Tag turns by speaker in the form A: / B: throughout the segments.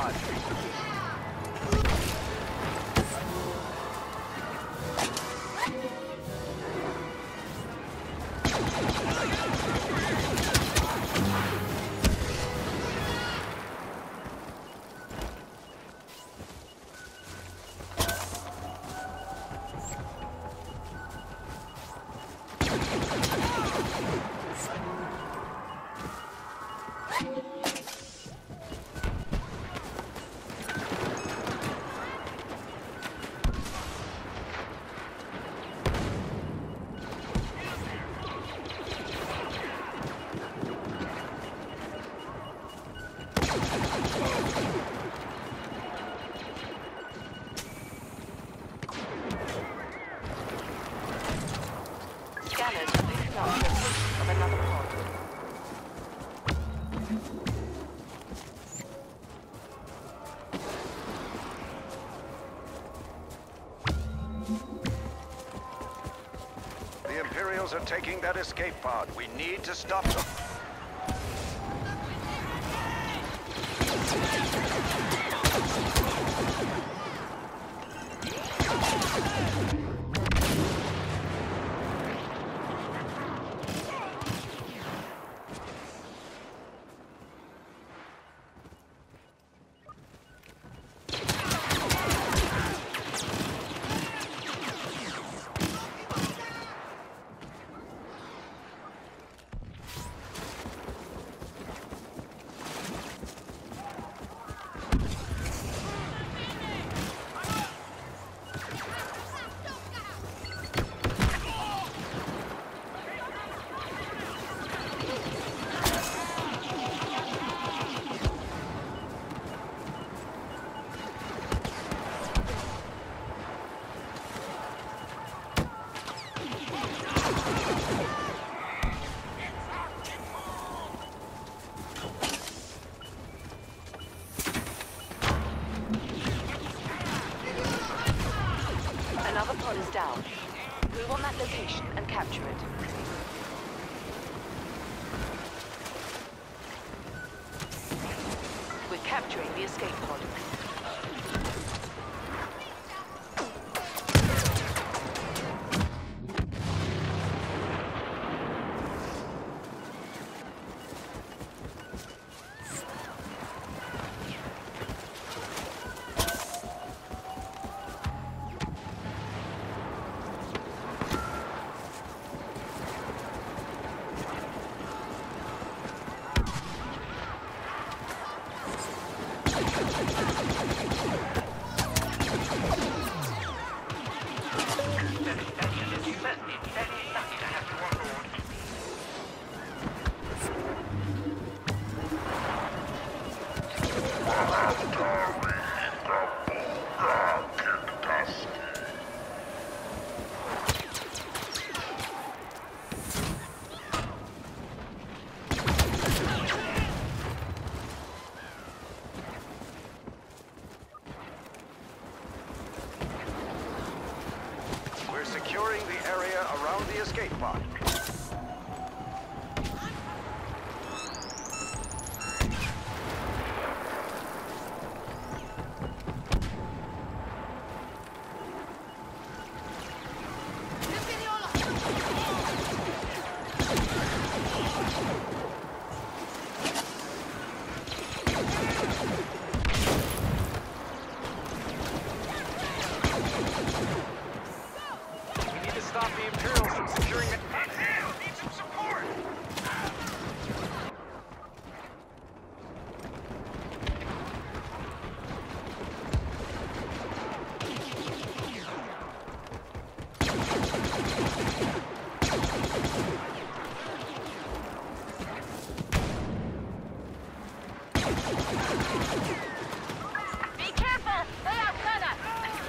A: pod.
B: Scanners are picking up the push of another pod.
A: The Imperials are taking that escape pod. We need to stop them.
B: Another pod is down. Move on that location and capture it. We're capturing the escape pod.
A: We're securing the area around the escape pod. We need to stop the Imperials from securing the... Need some support!
B: Be careful! They outgun us!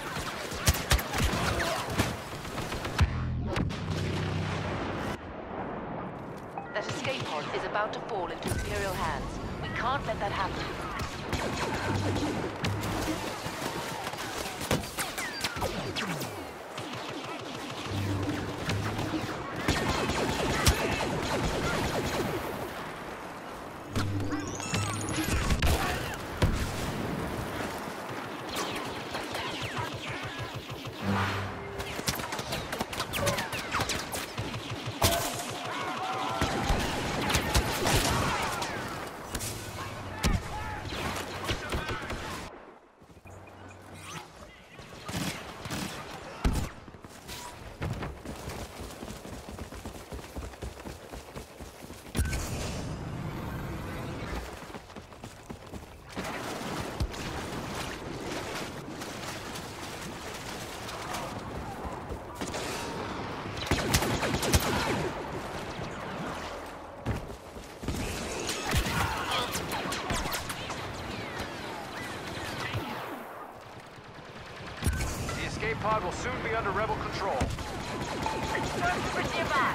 B: That escape pod is about to fall into Imperial hands. We can't let that happen.
A: control.
B: Stormtroopers nearby.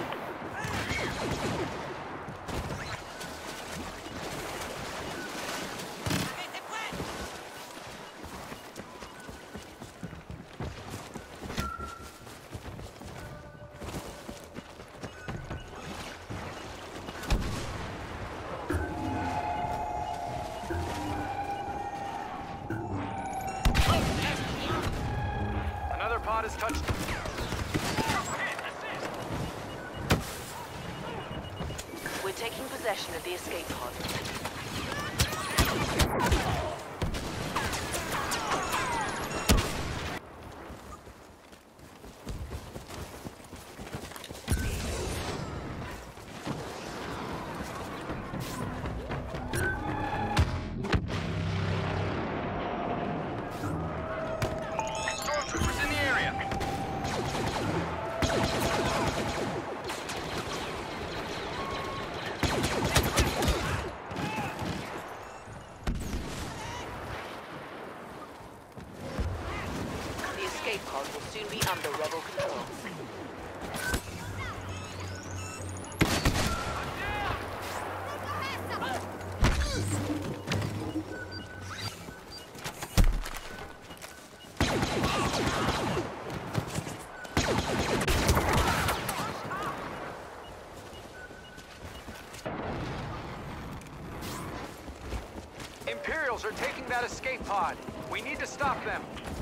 A: Another pod is touched.
B: We're taking possession of the escape pod.
A: Stormtroopers in the area.
B: The escape pod will soon be under rebel control.
A: Imperials are taking that escape pod. We need to stop them.